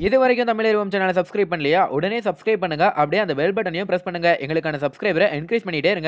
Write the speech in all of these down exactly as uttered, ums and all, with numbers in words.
இது வரைக்கும் தமிழ் சேனலை சப்ஸ்கிரைப் பண்ணலையா? உடனே சப்ஸ்கிரைப் பண்ணுங்க. அப்படியே அந்த பெல் பட்டனையும் பிரஸ் பண்ணுங்க. எங்களுக்கான சப்ஸ்கிரைபரை என்கரேஜ் பண்ணிட்டே இருங்க.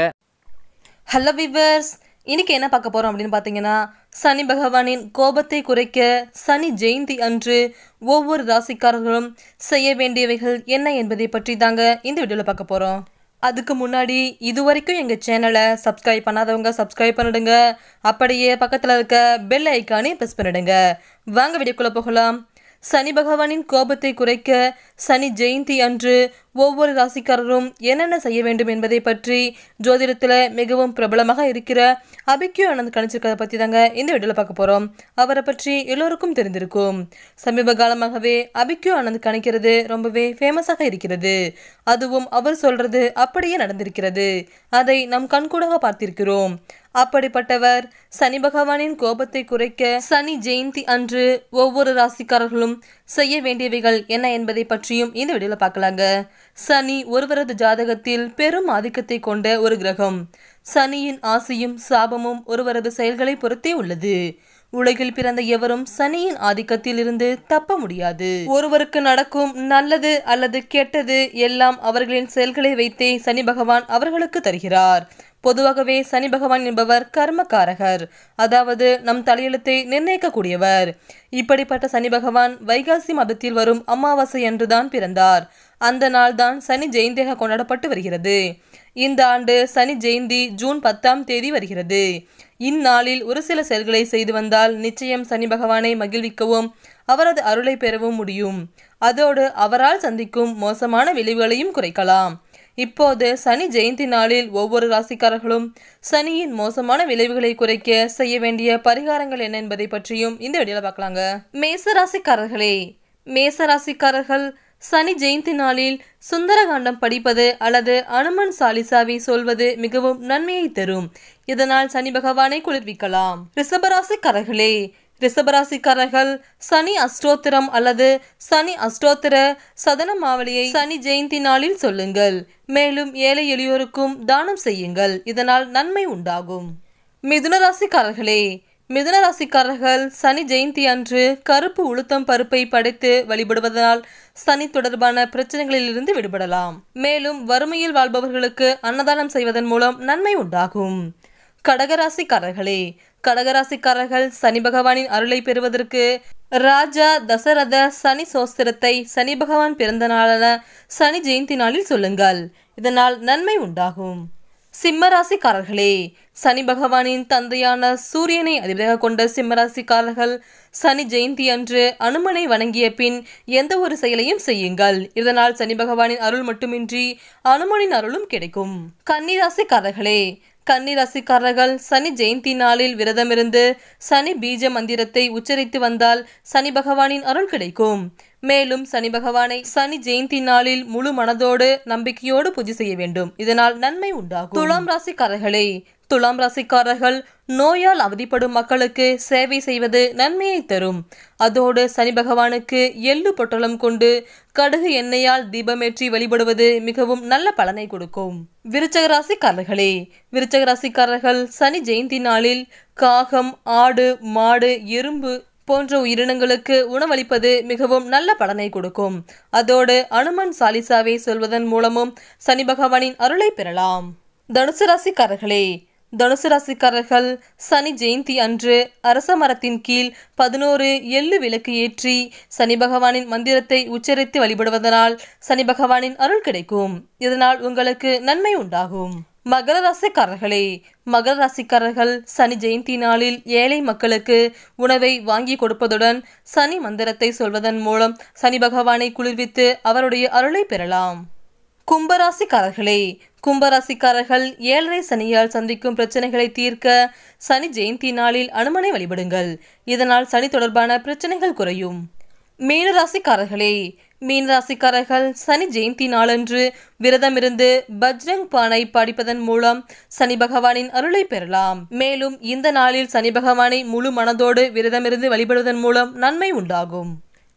ஹலோ விவர்ஸ், இன்னைக்கு என்ன பார்க்க போறோம் அப்படின்னு பார்த்தீங்கன்னா, சனி பகவானின் கோபத்தை குறைக்க சனி ஜெயந்தி அன்று ஒவ்வொரு ராசிக்காரர்களும் செய்ய வேண்டியவைகள் என்ன என்பதை பற்றி தாங்க இந்த வீடியோவில் பார்க்க போறோம். அதுக்கு முன்னாடி இது வரைக்கும் எங்கள் சேனலை சப்ஸ்கிரைப் பண்ணாதவங்க சப்ஸ்கிரைப் பண்ணிடுங்க. அப்படியே பக்கத்தில் இருக்க பெல் ஐக்கானே ப்ரெஸ் பண்ணிடுங்க. வாங்க வீடியோக்குள்ளே போகலாம். சனி பகவானின் கோபத்தை குறைக்க சனி ஜெயந்தி அன்று ஒவ்வொரு ராசிக்காரரும் என்னென்ன செய்ய வேண்டும் என்பதை பற்றி ஜோதிடத்தில் மிகவும் பிரபலமாக இருக்கிற அபிக்யூ ஆனந்த் கணிச்சிருக்கிறத பற்றி தாங்க இந்த வீடியோவில் பார்க்க போகிறோம். அவரை பற்றி எல்லோருக்கும் தெரிந்திருக்கும். சமீப காலமாகவே அபிக்யூ ஆனந்த் கணிக்கிறது ரொம்பவே ஃபேமஸாக இருக்கிறது. அதுவும் அவர் சொல்றது அப்படியே நடந்திருக்கிறது. அதை நம் கண்கூடாக பார்த்திருக்கிறோம். அப்படிப்பட்டவர் சனி பகவானின் கோபத்தை குறைக்க சனி ஜெயந்தி அன்று ஒவ்வொரு ராசிக்காரர்களும் செய்ய வேண்டியவைகள் என்ன என்பதை பற்றியும் இந்த வீடியோவில் பார்க்கலாங்க. சனி ஒருவரது ஜாதகத்தில் பெரும் ஆதிக்கத்தை கொண்ட ஒரு கிரகம். சனியின் ஆசையும் சாபமும் ஒருவரது செயல்களை பொறுத்தே உள்ளது. உலகில் பிறந்த எவரும் சனியின் ஆதிக்கத்தில் இருந்து தப்ப முடியாது. ஒருவருக்கு நடக்கும் நல்லது அல்லது கெட்டது எல்லாம் அவர்களின் செயல்களை வைத்தே சனி பகவான் அவர்களுக்கு தருகிறார். பொதுவாகவே சனி பகவான் என்பவர் கர்மகாரகர், அதாவது நம் தலையெழுத்தை நிர்ணயிக்கக்கூடியவர். இப்படிப்பட்ட சனி பகவான் வைகாசி மாதத்தில் வரும் அமாவாசை அன்றுதான் பிறந்தார். அந்த நாள் தான் சனி ஜெயந்தியாக கொண்டாடப்பட்டு வருகிறது. இந்த ஆண்டு சனி ஜெயந்தி ஜூன் பத்தாம் தேதி வருகிறது. இந்நாளில் ஒரு சில செயல்களை செய்து வந்தால் நிச்சயம் சனி பகவானை மகிழ்விக்கவும் அவரது அருளை பெறவும் முடியும். அதோடு அவரால் சந்திக்கும் மோசமான விளைவுகளையும் குறைக்கலாம். இப்போது சனி ஜெயந்தி நாளில் ஒவ்வொரு ராசிக்காரர்களும் சனியின் மோசமான விளைவுகளை குறைக்க செய்ய வேண்டிய பரிகாரங்கள் என்ன என்பதை பற்றியும் இந்த வீடியோல பார்க்கலாங்க. மேச ராசிக்காரர்களே, மேச ராசிக்காரர்கள் சனி ஜெயந்தி நாளில் சுந்தரகாண்டம் படிப்பது அல்லது அனுமன் சாலிசாவை சொல்வது மிகவும் நன்மையை தரும். இதனால் சனி பகவானை குளிர்விக்கலாம். ரிஷபராசிக்காரர்களே, ரிஷபராசிக்காரர்கள் சனி அஷ்டோத்திரம் அல்லது சனி அஷ்டோத்திர சதனமாவளியை சனி ஜெயந்தி நாளில் சொல்லுங்கள். மேலும் ஏழை எளியோருக்கும் தானம் செய்யுங்கள். இதனால் நன்மை உண்டாகும். மிதுன ராசிக்காரர்களே, மிதுன ராசிக்காரர்கள் சனி ஜெயந்தி அன்று கருப்பு உளுத்தம் பருப்பை படைத்து வழிபடுவதனால் சனி தொடர்பான பிரச்சனைகளில் இருந்து விடுபடலாம். மேலும் வறுமையில் வாழ்பவர்களுக்கு அன்னதானம் செய்வதன் மூலம் நன்மை உண்டாகும். கடகராசிக்காரர்களே, கடகராசிக்காரர்கள் சனி பகவானின் அருளை பெறுவதற்கு ராஜா தசரத சனி சோஸ்திரத்தை சனி பகவான் பிறந்த நாளான சனி ஜெயந்தி நாளில் சொல்லுங்கள். இதனால் நன்மை உண்டாகும். சிம்மராசிக்காரர்களே, சனி பகவானின் தந்தையான சூரியனை அதிபதியாக கொண்ட சிம்மராசிக்காரர்கள் சனி ஜெயந்தி அன்று அனுமனை வணங்கிய பின் எந்த ஒரு செயலையும் செய்யுங்கள். இதனால் சனி பகவானின் அருள் மட்டுமின்றி அனுமனின் அருளும் கிடைக்கும். கன்னிராசிக்காரர்களே, கன்னிராசிக்காரர்கள் சனி ஜெயந்தி நாளில் விரதமிருந்து சனி பீஜ மந்திரத்தை உச்சரித்து வந்தால் சனி பகவானின் அருள் கிடைக்கும். மேலும் சனி பகவானை சனி ஜெயந்தி நாளில் முழு மனதோடு நம்பிக்கையோடு பூஜை செய்ய வேண்டும். இதனால் நன்மை உண்டாகும். துலாம் ராசிக்காரர்களே, துலாம் ராசிக்காரர்கள் நோயால் அவதிப்படும் மக்களுக்கு சேவை செய்வது நன்மையை தரும். அதோடு சனி பகவானுக்கு எள்ளு பொட்டலம் கொண்டு கடுகு எண்ணெயால் தீபமேற்றி வழிபடுவது மிகவும் நல்ல பலனை கொடுக்கும். விருச்சக ராசிக்காரர்களே, விருச்சக ராசிக்காரர்கள் சனி ஜெயந்தி நாளில் காகம், ஆடு, மாடு, எறும்பு போன்ற உயிரினங்களுக்கு உணவளிப்பது மிகவும் நல்ல பலனை கொடுக்கும். அதோடு அனுமன் சாலிசாவை சொல்வதன் மூலமும் சனி பகவானின் அருளை பெறலாம். தனுசு ராசிக்காரர்களே, தனுசு ராசிக்காரர்கள் சனி ஜெயந்தி அன்று அரச மரத்தின் கீழ் பதினோரு எள்ளு விளக்கு ஏற்றி சனி பகவானின் மந்திரத்தை உச்சரித்து வழிபடுவதனால் சனி பகவானின் அருள் கிடைக்கும். இதனால் உங்களுக்கு நன்மை உண்டாகும். மகர ராசிக்காரர்களே, மகர ராசிக்காரர்கள் சனி ஜெயந்தி நாளில் ஏழை மக்களுக்கு உணவை வாங்கி கொடுப்பதுடன் சனி மந்திரத்தை சொல்வதன் மூலம் சனி பகவானை குளிர்வித்து அவருடைய அருளை பெறலாம். கும்பராசிக்காரர்களே, கும்பராசிக்காரர்கள் ஏழரை சனியால் சந்திக்கும் பிரச்சனைகளை தீர்க்க சனி ஜெயந்தி நாளில் அனுமனை வழிபடுங்கள். இதனால் சனி தொடர்பான பிரச்சனைகள் குறையும். மீனராசிக்காரர்களே, மீனராசிக்காரர்கள் சனி ஜெயந்தி நாளன்று விரதமிருந்து பஜ்ரங் பானை படிப்பதன் மூலம் சனி பகவானின் அருளை பெறலாம். மேலும் இந்த நாளில் சனி பகவானை முழு மனதோடு விரதமிருந்து வழிபடுவதன் மூலம் நன்மை உண்டாகும்.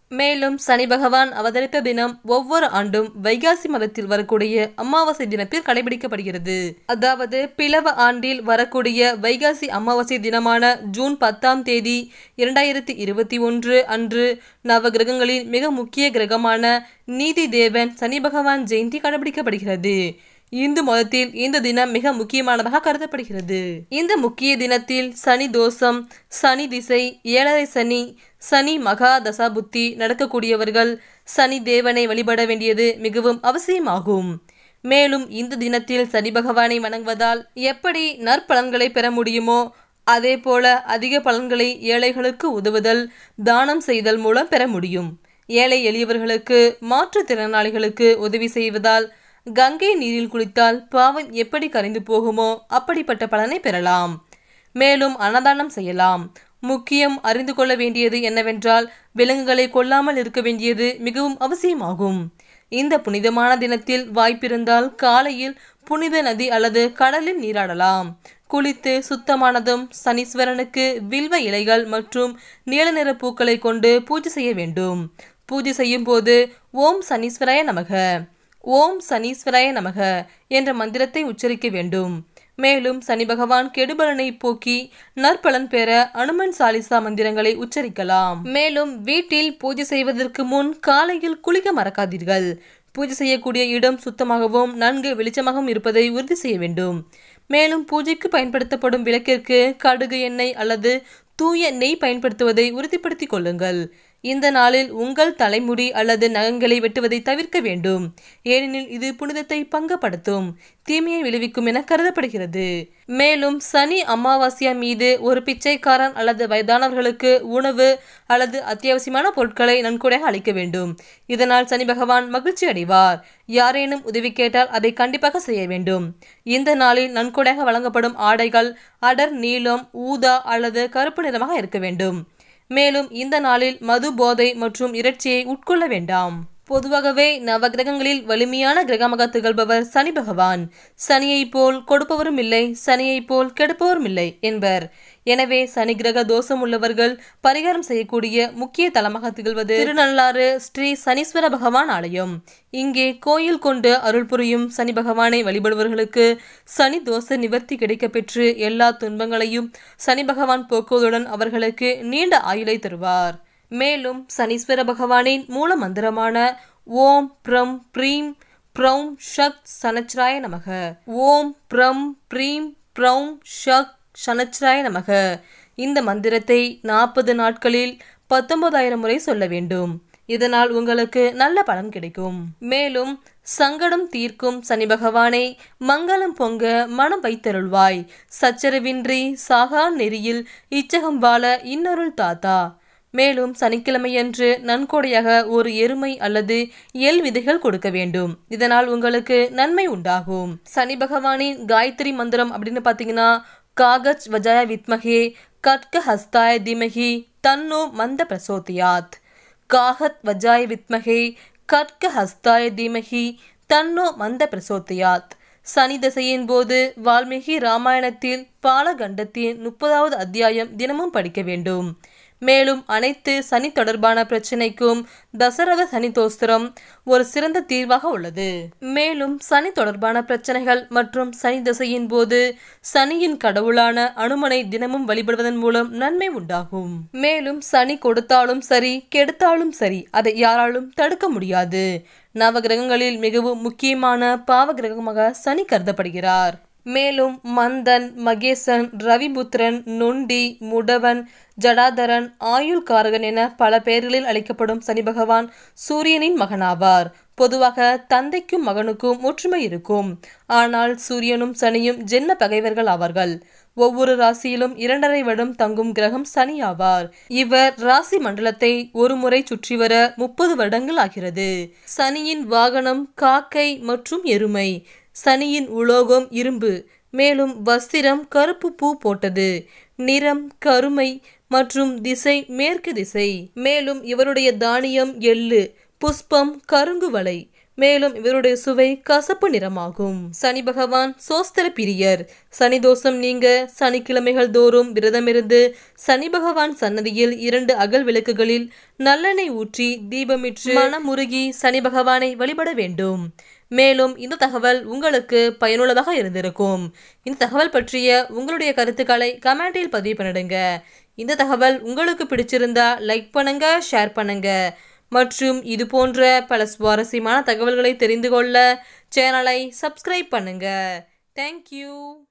மேலும் சனி பகவான் அவதரித்த தினம் ஒவ்வொரு ஆண்டும் வைகாசி மாதத்தில் வரக்கூடிய அமாவாசை தினத்தில் கடைபிடிக்கப்படுகிறது. அதாவது பிளவ ஆண்டில் வரக்கூடிய வைகாசி அமாவாசை தினமான ஜூன் பத்தாம் தேதி இரண்டாயிரத்தி இருபத்தி ஒன்று அன்று நவ கிரகங்களில் மிக முக்கிய கிரகமான நீதி தேவன் சனி பகவான் ஜெயந்தி கடைபிடிக்கப்படுகிறது. இந்து மதத்தில் இந்த தினம் மிக முக்கியமானதாக கருதப்படுகிறது. இந்த முக்கிய தினத்தில் சனி தோஷம், சனி திசை, ஏழரை சனி, சனி மகா தசாபுத்தி நடக்கக்கூடியவர்கள் சனி தேவனை வழிபட வேண்டியது மிகவும் அவசியமாகும். மேலும் இந்த தினத்தில் சனி பகவானை வணங்குவதால் எப்படி நற்பலன்களை பெற முடியுமோ அதே போல அதிக பலன்களை ஏழைகளுக்கு உதவுதல், தானம் செய்தல் மூலம் பெற முடியும். ஏழை எளியவர்களுக்கு, மாற்றுத்திறனாளிகளுக்கு உதவி செய்வதால், கங்கை நீரில் குளித்தால் பாவம் எப்படி கரைந்து போகுமோ அப்படிப்பட்ட பலனை பெறலாம். மேலும் அன்னதானம் செய்யலாம். முக்கியம் அறிந்து கொள்ள வேண்டியது என்னவென்றால் விலங்குகளை கொல்லாமல் இருக்க வேண்டியது மிகவும் அவசியமாகும். இந்த புனிதமான தினத்தில் வாய்ப்பிருந்தால் காலையில் புனித நதி அல்லது கடலில் நீராடலாம். குளித்து சுத்தமானதும் சனீஸ்வரனுக்கு வில்வ இலைகள் மற்றும் நீல நிற பூக்களை கொண்டு பூஜை செய்ய வேண்டும். பூஜை செய்யும் போது ஓம் சனீஸ்வராய நமக, ஓம் சனீஸ்வராய நமக என்ற மந்திரத்தை உச்சரிக்க வேண்டும். மேலும் சனி பகவான் கெடுபலனை போக்கி நற்பலன் பெற அனுமன் சாலிசா மந்திரங்களை உச்சரிக்கலாம். மேலும் வீட்டில் பூஜை செய்வதற்கு முன் காலையில் குளிக்க மறக்காதீர்கள். பூஜை செய்யக்கூடிய இடம் சுத்தமாகவும் நன்கு வெளிச்சமாகவும் இருப்பதை உறுதி செய்ய வேண்டும். மேலும் பூஜைக்கு பயன்படுத்தப்படும் விளக்கிற்கு கடுகு எண்ணெய் அல்லது தூய நெய் பயன்படுத்துவதை உறுதிப்படுத்திக் கொள்ளுங்கள். இந்த நாளில் உங்கள் தலைமுடி அல்லது நகங்களை வெட்டுவதை தவிர்க்க வேண்டும். ஏனெனில் இது புனிதத்தை பங்கப்படுத்தும், தீமையை விளைவிக்கும் என கருதப்படுகிறது. மேலும் சனி அமாவாசையா மீது ஒரு பிச்சைக்காரன் அல்லது வயதானவர்களுக்கு உணவு அல்லது அத்தியாவசியமான பொருட்களை நன்கொடையாக அளிக்க வேண்டும். இதனால் சனி பகவான் மகிழ்ச்சி அடைவார். யாரேனும் உதவி கேட்டால் அதை கண்டிப்பாக செய்ய வேண்டும். இந்த நாளில் நன்கொடையாக வழங்கப்படும் ஆடைகள் அடர் நீலம், ஊதா அல்லது கருப்பு நிறமாக இருக்க வேண்டும். மேலும் இந்த நாளில் மது, போதை மற்றும் இறைச்சியை உட்கொள்ள வேண்டாம். பொதுவாகவே நவகிரகங்களில் வலிமையான கிரகமாக திகழ்பவர் சனி பகவான். சனியை போல் கொடுப்பவரும் இல்லை, சனியை போல் கெடுப்பவரும் இல்லை என்பர். எனவே சனி கிரக தோஷம் உள்ளவர்கள் பரிகாரம் செய்யக்கூடிய முக்கிய தலமாக திகழ்வது திருநள்ளாறு ஸ்ரீ சனீஸ்வர பகவான் ஆலயம். இங்கே கோயில் கொண்டு அருள் புரியும் சனி பகவானை வழிபடுபவர்களுக்கு சனி தோஷ நிவர்த்தி கிடைக்க பெற்று எல்லா துன்பங்களையும் சனி பகவான் போக்குவதுடன் அவர்களுக்கு நீண்ட ஆயுளை தருவார். மேலும் சனீஸ்வர பகவானின் மூல மந்திரமான ஓம் ப்ரம் ப்ரீம் ப்ரௌம் ஷக் சனச்ராய நமக, ஓம் ப்ரம் ப்ரீம் ப்ரௌம் ஷக் சனச்ராய நமக இந்த மந்திரத்தை நாற்பது நாட்களில் பத்தொன்பதாயிரம் முறை சொல்ல வேண்டும். இதனால் உங்களுக்கு நல்ல பலன் கிடைக்கும். மேலும் சங்கடம் தீர்க்கும் சனி பகவானை மங்களம் பொங்க மனம் வைத்தருள்வாய், சச்சரவின்றி சாகா நெறியில் இச்சகம் வாழ இன்னொருள் தாத்தா. மேலும் சனிக்கிழமையன்று நன்கொடையாக ஒரு எருமை அல்லது எல் விதைகள் கொடுக்க வேண்டும். இதனால் உங்களுக்கு நன்மை உண்டாகும். சனி பகவானின் காயத்ரி மந்திரம் அப்படின்னு பார்த்தீங்கன்னா காகச் வஜாய வித்மகே கட்க ஹஸ்தாய தீமகி தன்னோ மந்த பிரசோதியாத், காகத் வஜாய வித்மகே கட்க ஹஸ்தாய தீமகி தன்னோ மந்த பிரசோதியாத். சனி தசையின் போது வால்மீகி ராமாயணத்தில் பாலகண்டத்தின் முப்பதாவது அத்தியாயம் தினமும் படிக்க வேண்டும். மேலும் அனைத்து சனி தொடர்பான பிரச்சனைக்கும் தசரத சனி தோஸ்திரம் ஒரு சிறந்த தீர்வாக உள்ளது. மேலும் சனி தொடர்பான பிரச்சனைகள் மற்றும் சனி தசையின் போது சனியின் கடவுளான அனுமனை தினமும் வழிபடுவதன் மூலம் நன்மை உண்டாகும். மேலும் சனி கொடுத்தாலும் சரி கெடுத்தாலும் சரி அதை யாராலும் தடுக்க முடியாது. நவகிரகங்களில் மிகவும் முக்கியமான பாவ கிரகமாக சனி கருதப்படுகிறார். மேலும் மந்தன், மகேசன், ரவிபுத்திரன், நொண்டி, முடவன், ஜடாதரன், ஆயுள் காரகன் என பல பெயர்களில் அழைக்கப்படும் சனி பகவான் சூரியனின் மகனாவார். பொதுவாக தந்தைக்கும் மகனுக்கும் ஒற்றுமை இருக்கும். ஆனால் சூரியனும் சனியும் ஜென்ம பகைவர்கள் ஆவார்கள். ஒவ்வொரு ராசியிலும் இரண்டரை வருடம் தங்கும் கிரகம் சனி ஆவார். இவர் ராசி மண்டலத்தை ஒரு முறை சுற்றி வர முப்பது வருடங்கள் ஆகிறது. சனியின் வாகனம் காக்கை மற்றும் எருமை. சனியின் உலோகம் இரும்பு. மேலும் வஸ்திரம் கருப்பு பூ போட்டது. நிறம் கருமை மற்றும் திசை மேற்கு திசை. மேலும் இவருடைய தானியம் எள்ளு. புஷ்பம் கருங்குவளை. மேலும் இவருடைய சுவை கசப்பு நிறமாகும். சனி பகவான் சோஸ்திர பிரியர். சனி தோஷம் நீங்க சனிக்கிழமைகள் தோறும் விரதமிருந்து சனி பகவான் சன்னதியில் இரண்டு அகல் விளக்குகளில் நல்லெண்ணெய் ஊற்றி தீபமிட்டு மனமுருகி சனி பகவானை வழிபட வேண்டும். மேலும் இந்த தகவல் உங்களுக்கு பயனுள்ளதாக இருந்திருக்கும். இந்த தகவல் பற்றிய உங்களுடைய கருத்துக்களை கமெண்டில் பதிவு பண்ணிடுங்க. இந்த தகவல் உங்களுக்கு பிடிச்சிருந்தா லைக் பண்ணுங்க, ஷேர் பண்ணுங்க. மற்றும் இது போன்ற பல சுவாரஸ்யமான தகவல்களை தெரிந்து கொள்ள சேனலை சப்ஸ்கிரைப் பண்ணுங்க. தேங்க்யூ.